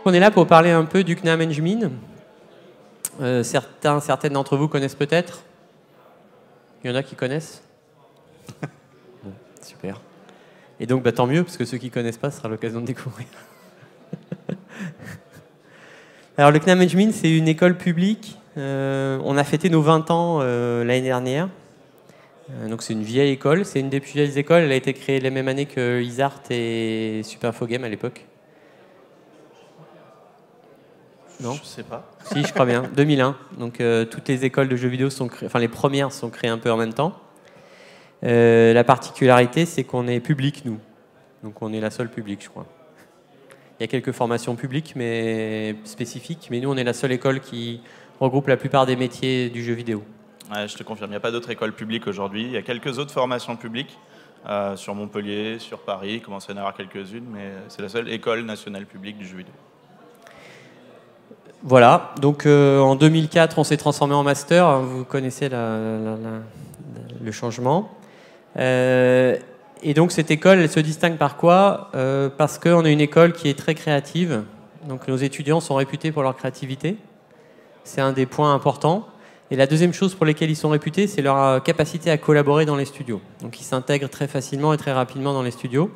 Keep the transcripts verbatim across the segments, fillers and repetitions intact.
On est là pour parler un peu du C N A M Engmin. Euh, certains, certaines d'entre vous connaissent peut-être. Il y en a qui connaissent. Bon, super. Et donc, bah, tant mieux, parce que ceux qui ne connaissent pas, ce sera l'occasion de découvrir. Alors, le C N A M Engmin, c'est une école publique. Euh, on a fêté nos vingt ans euh, l'année dernière. Euh, donc, c'est une vieille école. C'est une des plus vieilles écoles. Elle a été créée la même année que Isart et Super Info Game à l'époque. Non ? Je sais pas. Si, je crois bien. deux mille un. Donc, euh, toutes les écoles de jeux vidéo sont créées, enfin, les premières sont créées un peu en même temps. Euh, la particularité, c'est qu'on est public, nous. Donc, on est la seule publique, je crois. Il y a quelques formations publiques, mais spécifiques. Mais nous, on est la seule école qui regroupe la plupart des métiers du jeu vidéo. Ouais, je te confirme, il n'y a pas d'autres écoles publiques aujourd'hui. Il y a quelques autres formations publiques euh, sur Montpellier, sur Paris. Il commence à y en avoir quelques-unes, mais c'est la seule école nationale publique du jeu vidéo. Voilà, donc euh, en deux mille quatre, on s'est transformé en master. Vous connaissez la, la, la, le changement. Euh, et donc cette école, elle se distingue par quoi ? euh, Parce qu'on est une école qui est très créative. Donc nos étudiants sont réputés pour leur créativité. C'est un des points importants. Et la deuxième chose pour lesquelles ils sont réputés, c'est leur capacité à collaborer dans les studios. Donc ils s'intègrent très facilement et très rapidement dans les studios.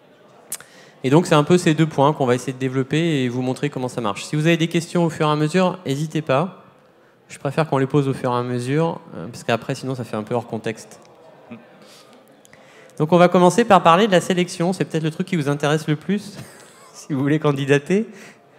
Et donc, c'est un peu ces deux points qu'on va essayer de développer et vous montrer comment ça marche. Si vous avez des questions au fur et à mesure, n'hésitez pas. Je préfère qu'on les pose au fur et à mesure, parce qu'après, sinon, ça fait un peu hors contexte. Donc, on va commencer par parler de la sélection. C'est peut-être le truc qui vous intéresse le plus, si vous voulez candidater.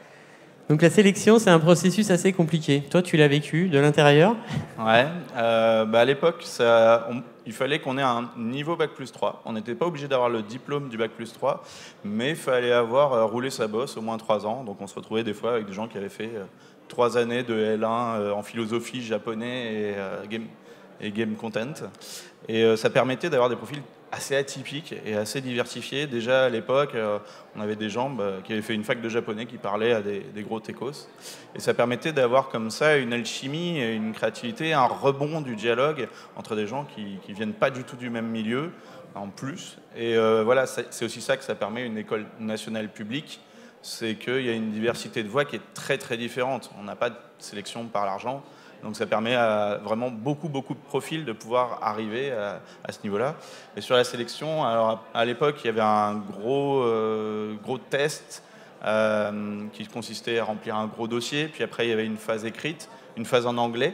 Donc, la sélection, c'est un processus assez compliqué. Toi, tu l'as vécu de l'intérieur ? Ouais. Euh, bah à l'époque, ça, on, il fallait qu'on ait un niveau bac plus trois. On n'était pas obligé d'avoir le diplôme du bac plus trois, mais il fallait avoir euh, roulé sa bosse au moins trois ans. Donc, on se retrouvait des fois avec des gens qui avaient fait euh, trois années de L un euh, en philosophie japonais et, euh, game, et game content. Et euh, ça permettait d'avoir des profils assez atypiques et assez diversifiés. Déjà à l'époque, euh, on avait des gens bah, qui avaient fait une fac de japonais qui parlaient à des, des gros techos. Et ça permettait d'avoir comme ça une alchimie, une créativité, un rebond du dialogue entre des gens qui ne viennent pas du tout du même milieu, en plus. Et euh, voilà, c'est aussi ça que ça permet une école nationale publique, c'est qu'il y a une diversité de voix qui est très très différente. On n'a pas de sélection par l'argent. Donc ça permet à vraiment beaucoup, beaucoup de profils de pouvoir arriver à, à ce niveau-là. Et sur la sélection, alors à l'époque, il y avait un gros, euh, gros test euh, qui consistait à remplir un gros dossier. Puis après, il y avait une phase écrite, une phase en anglais.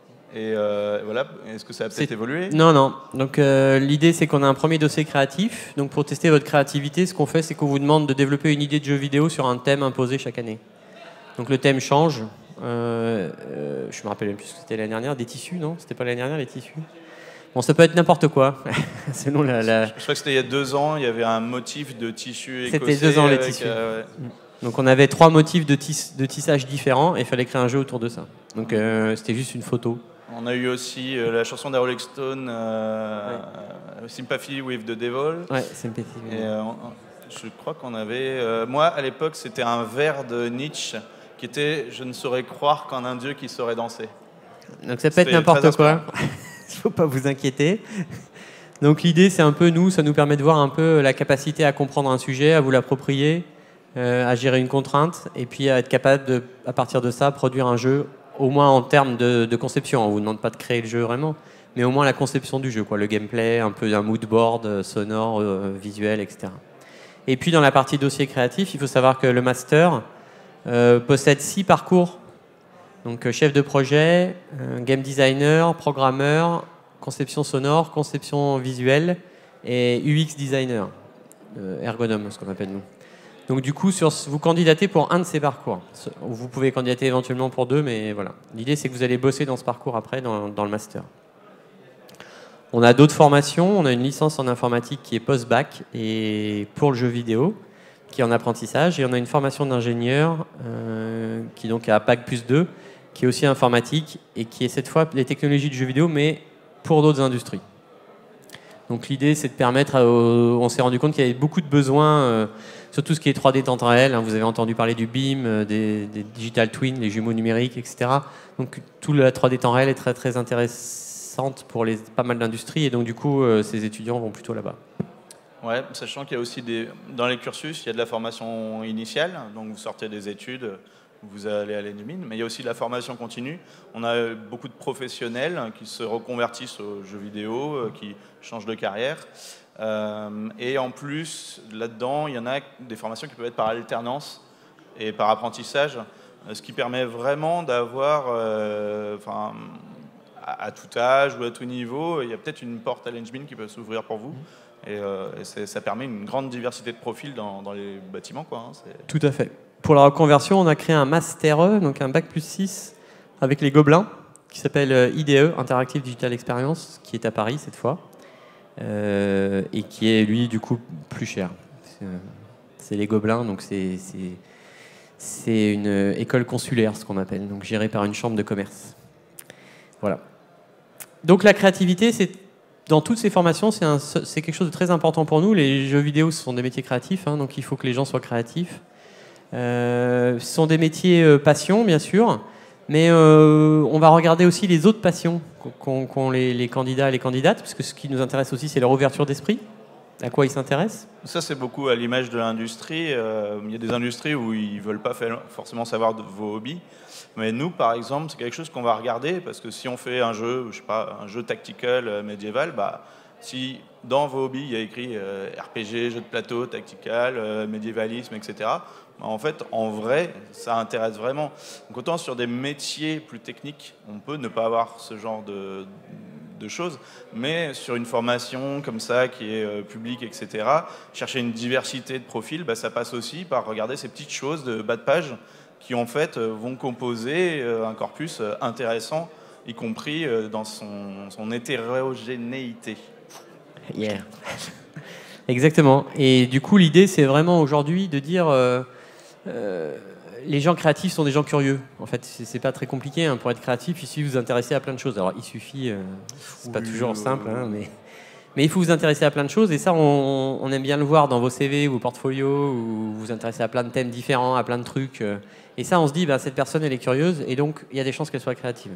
Et euh, voilà, est-ce que ça a peut-être évolué ? Non, non. Donc euh, l'idée, c'est qu'on a un premier dossier créatif. Donc pour tester votre créativité, ce qu'on fait, c'est qu'on vous demande de développer une idée de jeu vidéo sur un thème imposé chaque année. Donc le thème change. Euh, euh, je me rappelle même plus ce que c'était l'année dernière, des tissus, non ? C'était pas l'année dernière, les tissus ? Bon, ça peut être n'importe quoi, selon la... la... Je crois que c'était il y a deux ans, il y avait un motif de tissu écossais. C'était deux ans, les avec, tissus. Euh, ouais. Donc on avait trois motifs de, tis, de tissage différents et il fallait créer un jeu autour de ça. Donc euh, c'était juste une photo. On a eu aussi euh, la chanson des Rolling Stones, euh, ouais. Sympathy with the Devil. Ouais, Sympathy. Et, euh, on, je crois qu'on avait... Euh, moi, à l'époque, c'était un vers de Nietzsche qui était « Je ne saurais croire qu'en un dieu qui saurait danser ». Donc ça peut être n'importe quoi. Il ne faut pas vous inquiéter. Donc l'idée, c'est un peu nous, ça nous permet de voir un peu la capacité à comprendre un sujet, à vous l'approprier, euh, à gérer une contrainte, et puis à être capable, de, à partir de ça, produire un jeu, au moins en termes de, de conception. On ne vous demande pas de créer le jeu vraiment, mais au moins la conception du jeu, quoi, le gameplay, un peu un mood board euh, sonore, euh, visuel, et cetera. Et puis dans la partie dossier créatif, il faut savoir que le master euh, possède six parcours. Donc euh, chef de projet, euh, game designer, programmeur, conception sonore, conception visuelle et U X designer, euh, ergonome, ce qu'on appelle nous. Donc du coup, sur, vous candidatez pour un de ces parcours. Vous pouvez candidater éventuellement pour deux, mais voilà. L'idée, c'est que vous allez bosser dans ce parcours après, dans, dans le master. On a d'autres formations. On a une licence en informatique qui est post-bac et pour le jeu vidéo, qui est en apprentissage. Et on a une formation d'ingénieur euh, qui donc a bac plus deux, qui est aussi informatique et qui est cette fois les technologies de jeux vidéo, mais pour d'autres industries. Donc l'idée, c'est de permettre, à, on s'est rendu compte qu'il y avait beaucoup de besoins, euh, sur tout ce qui est trois D temps réel. Hein, vous avez entendu parler du B I M, euh, des, des digital twins, les jumeaux numériques, et cetera. Donc tout le trois D temps réel est très très intéressante pour les, pas mal d'industries, et donc du coup, euh, ces étudiants vont plutôt là-bas. Ouais, sachant qu'il y a aussi des... Dans les cursus, il y a de la formation initiale, donc vous sortez des études, vous allez à l'Engmin, mais il y a aussi de la formation continue. On a beaucoup de professionnels qui se reconvertissent aux jeux vidéo, qui changent de carrière. Euh, et en plus, là-dedans, il y en a des formations qui peuvent être par alternance et par apprentissage, ce qui permet vraiment d'avoir, euh, enfin, à, à tout âge ou à tout niveau, il y a peut-être une porte à l'Engmin qui peut s'ouvrir pour vous. Et, euh, et ça permet une grande diversité de profils dans, dans les bâtiments, quoi, hein, tout à fait. Pour la reconversion, on a créé un Master E, donc un Bac plus six, avec les Gobelins, qui s'appelle I D E, Interactive Digital Experience, qui est à Paris cette fois, euh, et qui est, lui, du coup, plus cher. C'est les Gobelins, donc c'est une école consulaire, ce qu'on appelle, donc gérée par une chambre de commerce. Voilà. Donc la créativité, c'est... Dans toutes ces formations, c'est quelque chose de très important pour nous. Les jeux vidéo, ce sont des métiers créatifs, hein, donc il faut que les gens soient créatifs. Euh, ce sont des métiers euh, passion, bien sûr, mais euh, on va regarder aussi les autres passions qu'ont qu'ont les, les candidats et les candidates, parce que ce qui nous intéresse aussi, c'est leur ouverture d'esprit, à quoi ils s'intéressent. Ça, c'est beaucoup à l'image de l'industrie. Euh, il y a des industries où ils ne veulent pas forcément savoir de vos hobbies. Mais nous, par exemple, c'est quelque chose qu'on va regarder, parce que si on fait un jeu, je sais pas, un jeu tactical euh, médiéval, bah, si dans vos hobbies, il y a écrit euh, R P G, jeu de plateau, tactical, euh, médiévalisme, et cetera, bah, en fait, en vrai, ça intéresse vraiment. Donc autant sur des métiers plus techniques, on peut ne pas avoir ce genre de, de choses, mais sur une formation comme ça, qui est euh, publique, et cetera, chercher une diversité de profils, bah, ça passe aussi par regarder ces petites choses de bas de page, qui en fait vont composer un corpus intéressant, y compris dans son, son hétérogénéité. Yeah. Exactement. Et du coup, l'idée, c'est vraiment aujourd'hui de dire euh, euh, les gens créatifs sont des gens curieux. En fait, c'est pas très compliqué, hein. Pour être créatif, il suffit de vous intéresser à plein de choses. Alors, il suffit, euh, c'est pas toujours simple, hein, mais... Mais il faut vous intéresser à plein de choses, et ça, on, on aime bien le voir dans vos C V ou vos portfolios, où vous vous intéressez à plein de thèmes différents, à plein de trucs. Et ça, on se dit, bah, cette personne, elle est curieuse, et donc, il y a des chances qu'elle soit créative.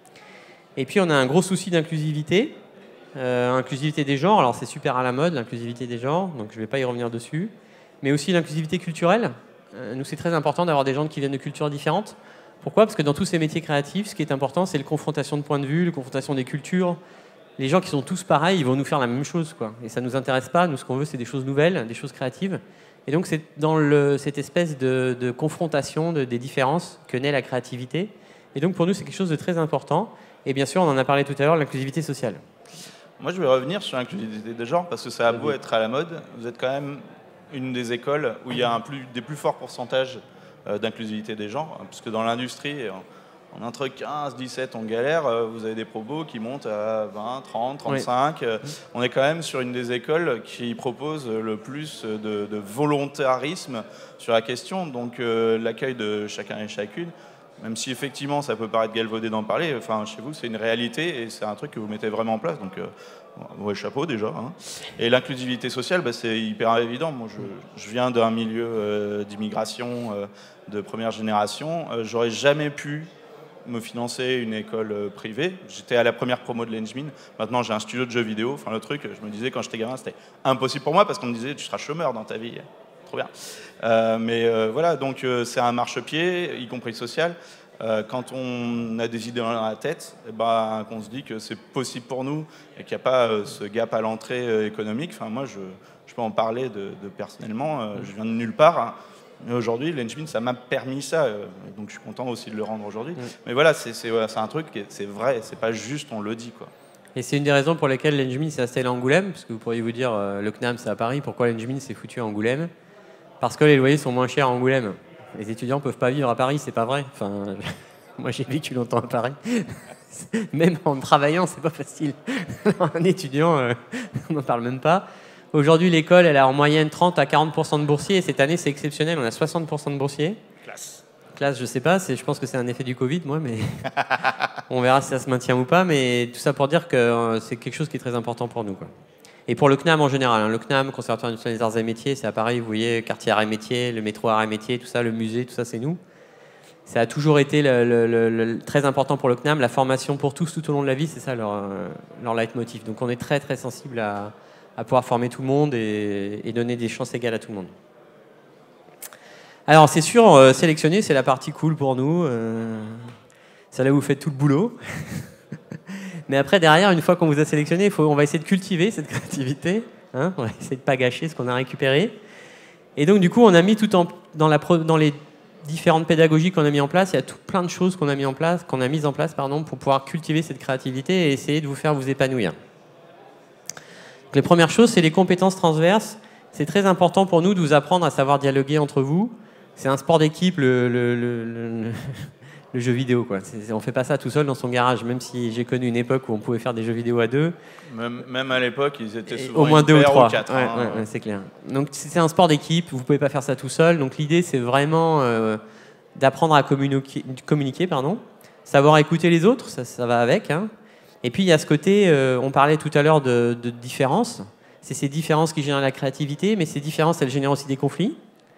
Et puis, on a un gros souci d'inclusivité, euh, inclusivité des genres. Alors, c'est super à la mode, l'inclusivité des genres, donc je ne vais pas y revenir dessus. Mais aussi l'inclusivité culturelle. Euh, nous, c'est très important d'avoir des gens qui viennent de cultures différentes. Pourquoi ? Parce que dans tous ces métiers créatifs, ce qui est important, c'est la confrontation de points de vue, la confrontation des cultures. Les gens qui sont tous pareils, ils vont nous faire la même chose, quoi. Et ça ne nous intéresse pas. Nous, ce qu'on veut, c'est des choses nouvelles, des choses créatives. Et donc, c'est dans le, cette espèce de, de confrontation de, des différences que naît la créativité. Et donc, pour nous, c'est quelque chose de très important. Et bien sûr, on en a parlé tout à l'heure, l'inclusivité sociale. Moi, je vais revenir sur l'inclusivité des genres, parce que ça a beau être à la mode, vous êtes quand même une des écoles où il y a un plus, des plus forts pourcentages d'inclusivité des genres, puisque dans l'industrie... En entre quinze, dix-sept, on galère, vous avez des probos qui montent à vingt, trente, trente-cinq. Oui. On est quand même sur une des écoles qui propose le plus de, de volontarisme sur la question. Donc euh, l'accueil de chacun et chacune, même si effectivement ça peut paraître galvaudé d'en parler, enfin, chez vous c'est une réalité et c'est un truc que vous mettez vraiment en place. Donc euh, ouais, chapeau déjà. Hein. Et l'inclusivité sociale, bah, c'est hyper évident. Moi, je, je viens d'un milieu euh, d'immigration euh, de première génération. Euh, J'aurais jamais pu me financer une école privée. J'étais à la première promo de l'Engmin. Maintenant, j'ai un studio de jeux vidéo. Enfin, le truc, je me disais quand j'étais gamin, c'était impossible pour moi parce qu'on me disait tu seras chômeur dans ta vie. Trop bien. Euh, mais euh, voilà, donc euh, c'est un marchepied, y compris social. Euh, quand on a des idées dans la tête, eh ben, qu'on se dit que c'est possible pour nous et qu'il n'y a pas euh, ce gap à l'entrée euh, économique. Enfin, moi, je, je peux en parler de, de personnellement. Euh, je viens de nulle part. Hein. Mais aujourd'hui, l'Engmin, ça m'a permis ça, euh, donc je suis content aussi de le rendre aujourd'hui. Mmh. Mais voilà, c'est voilà, un truc, c'est vrai, c'est pas juste on le dit, quoi. Et c'est une des raisons pour lesquelles l'Engmin s'est installé à Angoulême, parce que vous pourriez vous dire, euh, le C N A M c'est à Paris, pourquoi l'Engmin s'est foutu à Angoulême? Parce que les loyers sont moins chers à Angoulême. Les étudiants peuvent pas vivre à Paris, c'est pas vrai. Enfin, moi j'ai vécu longtemps à Paris. Même en travaillant, c'est pas facile. Un étudiant, euh, on n'en parle même pas. Aujourd'hui, l'école, elle a en moyenne trente à quarante pour cent de boursiers. Et cette année, c'est exceptionnel. On a soixante pour cent de boursiers. Classe. Classe, je sais pas. Je pense que c'est un effet du Covid, moi. Mais on verra si ça se maintient ou pas. Mais tout ça pour dire que euh, c'est quelque chose qui est très important pour nous, quoi. Et pour le C N A M en général. Hein. Le C N A M, Conservatoire national des arts et métiers, c'est à Paris. Vous voyez, quartier arts et métiers, le métro arts et métiers, tout ça, le musée, tout ça, c'est nous. Ça a toujours été le, le, le, le, très important pour le C N A M. La formation pour tous tout au long de la vie, c'est ça leur, leur leitmotiv. Donc on est très, très sensible à... à pouvoir former tout le monde et, et donner des chances égales à tout le monde. Alors c'est sûr, euh, sélectionner, c'est la partie cool pour nous. Euh, c'est là où vous faites tout le boulot. Mais après, derrière, une fois qu'on vous a sélectionné, il faut, on va essayer de cultiver cette créativité. Hein, on va essayer de ne pas gâcher ce qu'on a récupéré. Et donc, du coup, on a mis tout en, dans, la, dans les différentes pédagogies qu'on a mis en place, il y a tout plein de choses qu'on a mis en place, qu'on a mises en place, pardon, pour pouvoir cultiver cette créativité et essayer de vous faire vous épanouir. Donc, les premières choses, c'est les compétences transverses. C'est très important pour nous de vous apprendre à savoir dialoguer entre vous. C'est un sport d'équipe, le, le, le, le, le jeu vidéo, quoi. On ne fait pas ça tout seul dans son garage, même si j'ai connu une époque où on pouvait faire des jeux vidéo à deux. Même, même à l'époque, ils étaient souvent au moins deux ou trois. Ou quatre, ouais, hein. ouais, ouais, c'est clair. Donc c'est un sport d'équipe, vous ne pouvez pas faire ça tout seul. Donc l'idée, c'est vraiment euh, d'apprendre à communiquer, communiquer, pardon, savoir écouter les autres, ça, ça va avec. Hein. Et puis il y a ce côté, euh, on parlait tout à l'heure de, de différences. C'est ces différences qui génèrent la créativité, mais ces différences, elles génèrent aussi des conflits.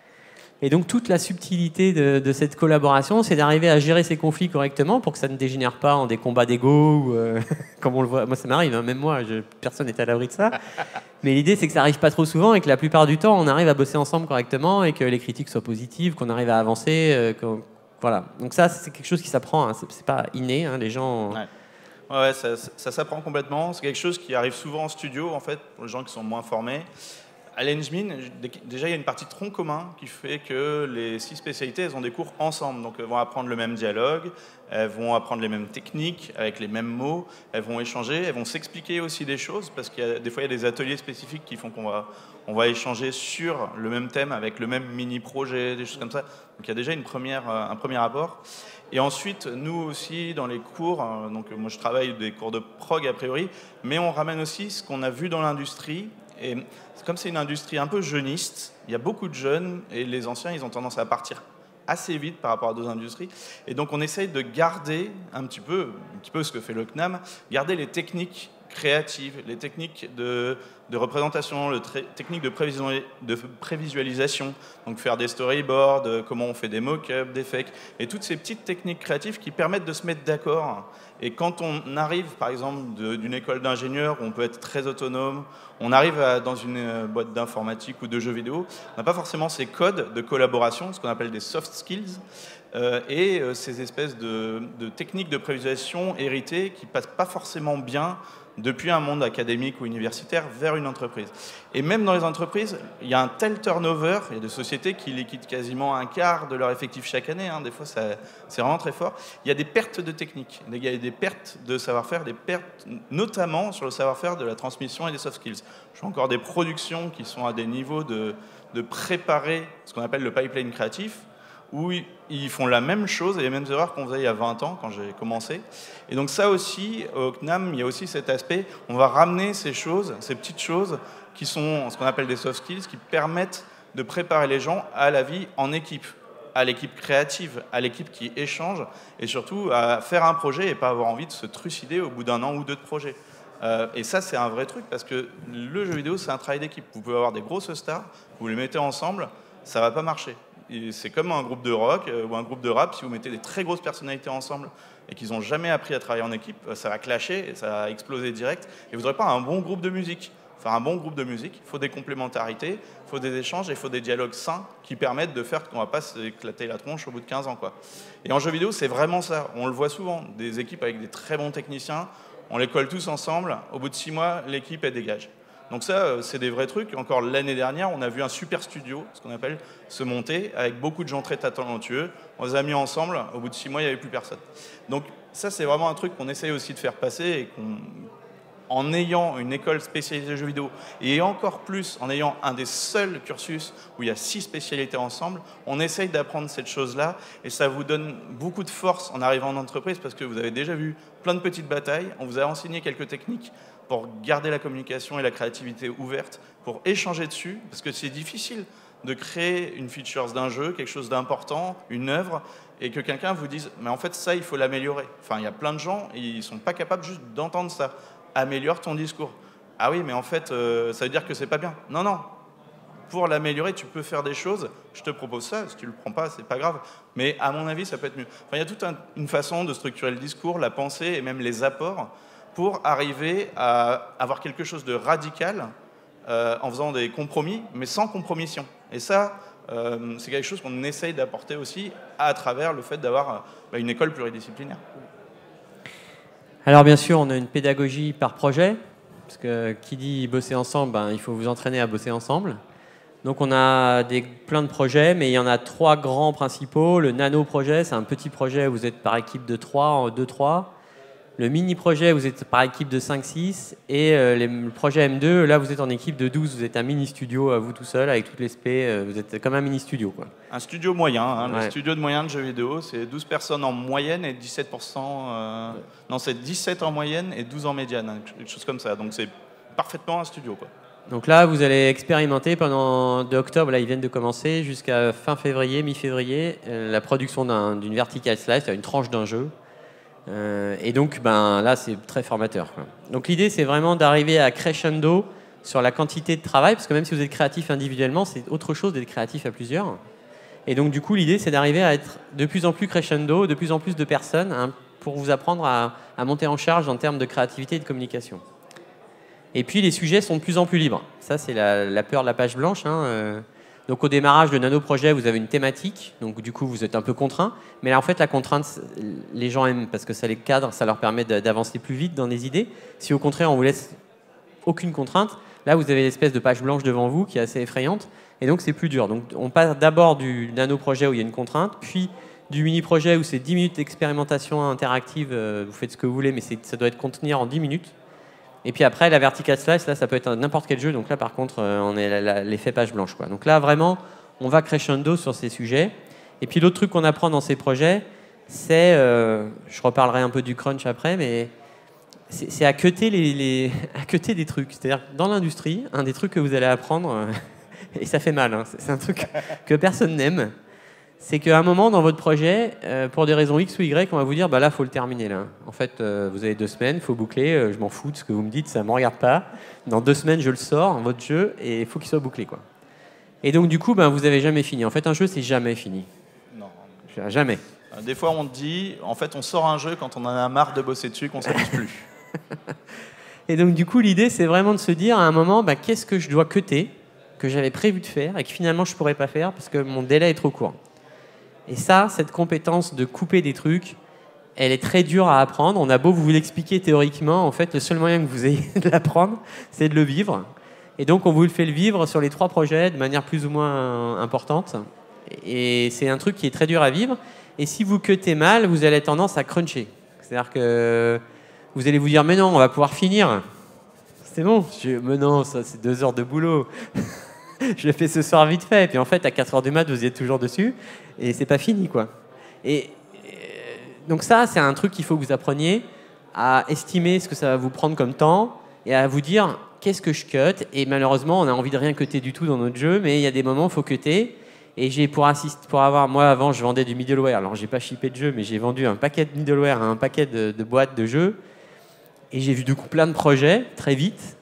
Et donc toute la subtilité de, de cette collaboration, c'est d'arriver à gérer ces conflits correctement pour que ça ne dégénère pas en des combats d'ego, ou, euh, comme on le voit. Moi, ça m'arrive, hein, même moi, je, personne n'est à l'abri de ça. Mais l'idée, c'est que ça n'arrive pas trop souvent et que la plupart du temps, on arrive à bosser ensemble correctement et que les critiques soient positives, qu'on arrive à avancer. Euh, qu'on, voilà. Donc ça, c'est quelque chose qui s'apprend. Hein. C'est, c'est pas inné. Hein, les gens. Ouais. Ouais, ça, ça s'apprend complètement. C'est quelque chose qui arrive souvent en studio, en fait, pour les gens qui sont moins formés. À l'Engmin, déjà, il y a une partie tronc commun qui fait que les six spécialités, elles ont des cours ensemble. Donc, elles vont apprendre le même dialogue, elles vont apprendre les mêmes techniques, avec les mêmes mots, elles vont échanger, elles vont s'expliquer aussi des choses, parce qu'il y a des fois, il y a des ateliers spécifiques qui font qu'on va, on va échanger sur le même thème, avec le même mini-projet, des choses comme ça. Donc, il y a déjà une première, un premier apport. Et ensuite, nous aussi, dans les cours, donc moi, je travaille des cours de prog, a priori, mais on ramène aussi ce qu'on a vu dans l'industrie. Et comme c'est une industrie un peu jeuniste, il y a beaucoup de jeunes et les anciens, ils ont tendance à partir assez vite par rapport à d'autres industries. Et donc, on essaye de garder un petit peu, un petit peu ce que fait le C N A M, garder les techniques créatives, les techniques de, de représentation, les techniques de, de prévisualisation, donc faire des storyboards, comment on fait des mock-ups, des fakes, et toutes ces petites techniques créatives qui permettent de se mettre d'accord. Et quand on arrive, par exemple, de, d'une école d'ingénieur où on peut être très autonome, on arrive à, dans une boîte d'informatique ou de jeux vidéo, on n'a pas forcément ces codes de collaboration, ce qu'on appelle des soft skills, euh, et euh, ces espèces de, de techniques de prévisualisation héritées qui ne passent pas forcément bien depuis un monde académique ou universitaire vers une entreprise. Et même dans les entreprises, il y a un tel turnover, il y a des sociétés qui liquident quasiment un quart de leur effectif chaque année, hein, des fois ça, c'est vraiment très fort. Il y a des pertes de techniques, il y a des pertes de savoir-faire, des pertes notamment sur le savoir-faire de la transmission et des soft skills. Je fais encore des productions qui sont à des niveaux de, de préparer ce qu'on appelle le pipeline créatif, où ils font la même chose et les mêmes erreurs qu'on faisait il y a vingt ans, quand j'ai commencé. Et donc ça aussi, au C N A M, il y a aussi cet aspect, on va ramener ces choses, ces petites choses, qui sont ce qu'on appelle des soft skills, qui permettent de préparer les gens à la vie en équipe, à l'équipe créative, à l'équipe qui échange, et surtout à faire un projet et pas avoir envie de se trucider au bout d'un an ou deux de projet. Euh, et ça, c'est un vrai truc, parce que le jeu vidéo, c'est un travail d'équipe. Vous pouvez avoir des grosses stars, vous les mettez ensemble, ça va pas marcher. C'est comme un groupe de rock euh, ou un groupe de rap, si vous mettez des très grosses personnalités ensemble et qu'ils n'ont jamais appris à travailler en équipe, ça va clasher, et ça va exploser direct. Et vous n'aurez pas un bon groupe de musique. Faire un bon groupe de musique, il faut des complémentarités, il faut des échanges et il faut des dialogues sains qui permettent de faire qu'on ne va pas s'éclater la tronche au bout de quinze ans, quoi. Et en jeu vidéo, c'est vraiment ça. On le voit souvent. Des équipes avec des très bons techniciens, on les colle tous ensemble. Au bout de six mois, l'équipe, elle dégage. Donc ça, c'est des vrais trucs. Encore l'année dernière, on a vu un super studio, ce qu'on appelle, se monter, avec beaucoup de gens très talentueux. On les a mis ensemble. Au bout de six mois, il n'y avait plus personne. Donc ça, c'est vraiment un truc qu'on essaye aussi de faire passer et qu'on... en ayant une école spécialisée jeux vidéo, et encore plus en ayant un des seuls cursus où il y a six spécialités ensemble, on essaye d'apprendre cette chose-là, et ça vous donne beaucoup de force en arrivant en entreprise, parce que vous avez déjà vu plein de petites batailles, on vous a enseigné quelques techniques pour garder la communication et la créativité ouverte, pour échanger dessus, parce que c'est difficile de créer une feature d'un jeu, quelque chose d'important, une œuvre, et que quelqu'un vous dise « mais en fait, ça, il faut l'améliorer ». Enfin, il y a plein de gens, ils ne sont pas capables juste d'entendre ça. Améliore ton discours. Ah oui, mais en fait, euh, ça veut dire que c'est pas bien. Non, non. Pour l'améliorer, tu peux faire des choses. Je te propose ça. Si tu le prends pas, c'est pas grave. Mais à mon avis, ça peut être mieux. Enfin, il y a toute un, une façon de structurer le discours, la pensée et même les apports pour arriver à avoir quelque chose de radical, euh, en faisant des compromis, mais sans compromission. Et ça, euh, c'est quelque chose qu'on essaye d'apporter aussi à travers le fait d'avoir bah, une école pluridisciplinaire. Alors bien sûr, on a une pédagogie par projet, parce que qui dit bosser ensemble, ben, il faut vous entraîner à bosser ensemble. Donc on a des, plein de projets, mais il y en a trois grands principaux. Le nano-projet, c'est un petit projet où vous êtes par équipe de trois, en deux trois. Le mini-projet, vous êtes par équipe de cinq six. Et euh, les, le projet M deux, là, vous êtes en équipe de douze. Vous êtes un mini-studio à vous tout seul, avec toutes les spé. Euh, vous êtes comme un mini-studio, quoi. Un studio moyen. Hein, ouais. Le studio de moyen de jeux vidéo, c'est douze personnes en moyenne et dix-sept pour cent... Euh, ouais. Non, c'est dix-sept en moyenne et douze en médiane. Hein, quelque chose comme ça. Donc c'est parfaitement un studio, quoi. Donc là, vous allez expérimenter pendant de octobre, là ils viennent de commencer, jusqu'à fin février, mi-février, euh, la production d'un, d'une vertical slice, c'est-à-dire une tranche d'un jeu. Euh, et donc ben, là, c'est très formateur, quoi. Donc l'idée, c'est vraiment d'arriver à crescendo sur la quantité de travail, parce que même si vous êtes créatif individuellement, c'est autre chose d'être créatif à plusieurs. Et donc du coup, l'idée, c'est d'arriver à être de plus en plus crescendo, de plus en plus de personnes, hein, pour vous apprendre à, à monter en charge en termes de créativité et de communication. Et puis les sujets sont de plus en plus libres. Ça, c'est la, la peur de la page blanche, hein. Euh, donc au démarrage de nano-projet, vous avez une thématique. Donc du coup, vous êtes un peu contraint. Mais là, en fait, la contrainte, les gens aiment parce que ça les cadre, ça leur permet d'avancer plus vite dans des idées. Si au contraire, on vous laisse aucune contrainte, là, vous avez l'espèce de page blanche devant vous qui est assez effrayante. Et donc, c'est plus dur. Donc on passe d'abord du nano-projet où il y a une contrainte, puis du mini-projet où c'est dix minutes d'expérimentation interactive. Euh, vous faites ce que vous voulez, mais ça doit être contenir en dix minutes. Et puis après, la vertical slice, là, ça peut être n'importe quel jeu. Donc là, par contre, euh, on est l'effet page blanche, quoi. Donc là, vraiment, on va crescendo sur ces sujets. Et puis l'autre truc qu'on apprend dans ces projets, c'est, euh, je reparlerai un peu du crunch après, mais c'est à cutter les, les, à cutter des trucs. C'est-à-dire, dans l'industrie, un des trucs que vous allez apprendre, euh, et ça fait mal, hein, c'est un truc que personne n'aime, c'est qu'à un moment dans votre projet, euh, pour des raisons X ou Y, on va vous dire, bah là, il faut le terminer. Là. En fait, euh, vous avez deux semaines, il faut boucler, euh, je m'en fous de ce que vous me dites, ça ne me regarde pas. Dans deux semaines, je le sors, votre jeu, et il faut qu'il soit bouclé, quoi. Et donc, du coup, ben, vous n'avez jamais fini. En fait, un jeu, c'est jamais fini. Non. Jamais. Des fois, on dit, en fait, on sort un jeu quand on en a marre de bosser dessus, qu'on ne s'amuse plus. Et donc, du coup, l'idée, c'est vraiment de se dire, à un moment, ben, qu'est-ce que je dois cutter, que j'avais prévu de faire, et que finalement, je ne pourrais pas faire, parce que mon délai est trop court. Et ça, cette compétence de couper des trucs, elle est très dure à apprendre. On a beau vous l'expliquer théoriquement, en fait, le seul moyen que vous ayez de l'apprendre, c'est de le vivre. Et donc, on vous le fait le vivre sur les trois projets de manière plus ou moins importante. Et c'est un truc qui est très dur à vivre. Et si vous cuttez mal, vous allez tendance à cruncher. C'est-à-dire que vous allez vous dire, mais non, on va pouvoir finir. C'est bon. Je, mais non, ça, c'est deux heures de boulot. Je l'ai fait ce soir vite fait. Et puis en fait, à quatre heures du mat, vous y êtes toujours dessus. Et c'est pas fini, quoi. Et, et donc ça, c'est un truc qu'il faut que vous appreniez à estimer ce que ça va vous prendre comme temps et à vous dire, qu'est-ce que je cut? Et malheureusement, on a envie de rien cutter du tout dans notre jeu, mais il y a des moments où il faut cutter. Et j'ai pour assister, pour avoir, moi avant, je vendais du middleware. Alors, j'ai pas shippé de jeu, mais j'ai vendu un paquet de middleware à un paquet de, de boîtes de jeux. Et j'ai vu du coup plein de projets très vite.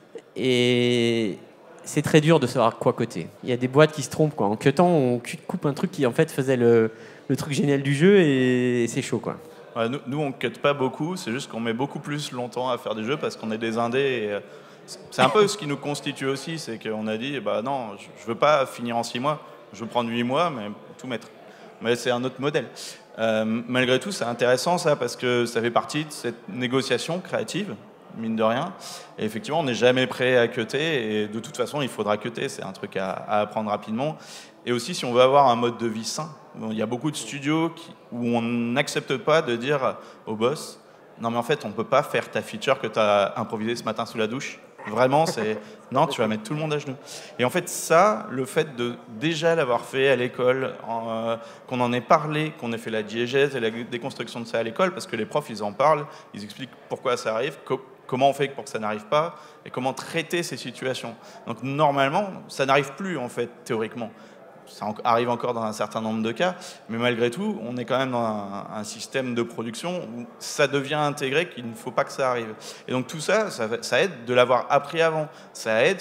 Et c'est très dur de savoir quoi coter. Il y a des boîtes qui se trompent, quoi. En cutant, on coupe un truc qui en fait faisait le, le truc génial du jeu et c'est chaud, quoi. Ouais, nous, nous, on ne cut pas beaucoup, c'est juste qu'on met beaucoup plus longtemps à faire des jeux parce qu'on est des indés. Et, euh, c'est un peu ce qui nous constitue aussi, c'est qu'on a dit, bah non, je ne veux pas finir en six mois, je veux prendre huit mois, mais tout mettre. Mais c'est un autre modèle. Euh, malgré tout, c'est intéressant ça, parce que ça fait partie de cette négociation créative, mine de rien. Et effectivement, on n'est jamais prêt à cutter, et de toute façon, il faudra cutter, c'est un truc à, à apprendre rapidement. Et aussi, si on veut avoir un mode de vie sain, bon, il y a beaucoup de studios qui, où on n'accepte pas de dire au boss, non mais en fait, on ne peut pas faire ta feature que tu as improvisée ce matin sous la douche. Vraiment, c'est non, tu vas mettre tout le monde à genoux. Et en fait, ça, le fait de déjà l'avoir fait à l'école, euh, qu'on en ait parlé, qu'on ait fait la diégèse et la déconstruction de ça à l'école, parce que les profs, ils en parlent, ils expliquent pourquoi ça arrive, co comment on fait pour que ça n'arrive pas, et comment traiter ces situations. Donc normalement, ça n'arrive plus, en fait, théoriquement. Ça arrive encore dans un certain nombre de cas, mais malgré tout, on est quand même dans un, un système de production où ça devient intégré qu'il ne faut pas que ça arrive. Et donc tout ça, ça, ça aide de l'avoir appris avant. Ça aide que les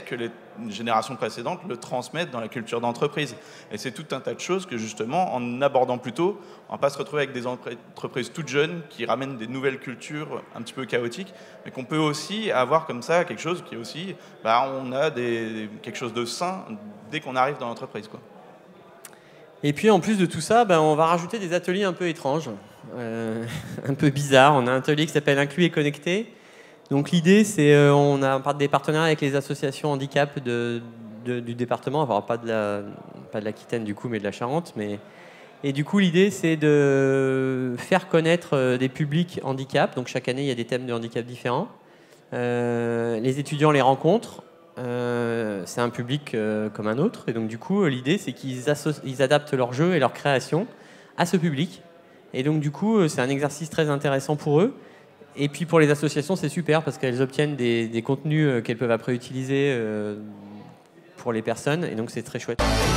générations précédentes le transmettent dans la culture d'entreprise. Et c'est tout un tas de choses que justement, en abordant plus tôt, on ne va pas se retrouver avec des entreprises toutes jeunes qui ramènent des nouvelles cultures un petit peu chaotiques, mais qu'on peut aussi avoir comme ça quelque chose qui est aussi, bah, on a des, quelque chose de sain dès qu'on arrive dans l'entreprise, quoi. Et puis en plus de tout ça, ben, on va rajouter des ateliers un peu étranges, euh, un peu bizarres. On a un atelier qui s'appelle Inclus et Connecté. Donc l'idée, c'est euh, on a des partenariats avec les associations handicap de, de, du département, enfin pas de la, pas de l'Aquitaine du coup, mais de la Charente. Mais... Et du coup, l'idée, c'est de faire connaître des publics handicap. Donc chaque année, il y a des thèmes de handicap différents. Euh, les étudiants les rencontrent. Euh, c'est un public euh, comme un autre, et donc du coup l'idée c'est qu'ils ils adaptent leur jeu et leur création à ce public, et donc du coup c'est un exercice très intéressant pour eux, et puis pour les associations c'est super parce qu'elles obtiennent des, des contenus qu'elles peuvent après utiliser euh, pour les personnes, et donc c'est très chouette.